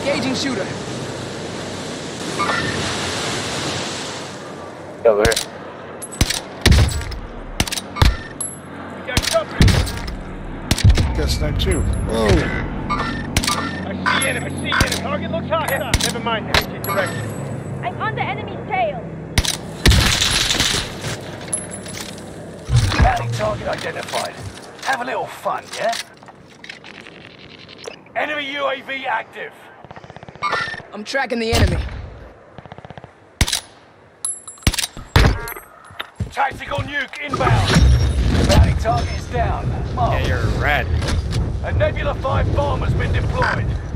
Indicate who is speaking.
Speaker 1: Engaging shooter.
Speaker 2: Over here.
Speaker 3: Guess that too. Whoa.
Speaker 4: I see enemy. Target looks hot. Never mind. Change direction.
Speaker 5: I'm on the enemy's tail.
Speaker 6: Bounty target identified. Have a little fun, yeah? Enemy UAV active.
Speaker 1: I'm tracking the enemy.
Speaker 6: Tactical nuke inbound. Bounty target is down. Mark.
Speaker 2: Yeah, you're red.
Speaker 6: A Nebula 5 bomb has been deployed.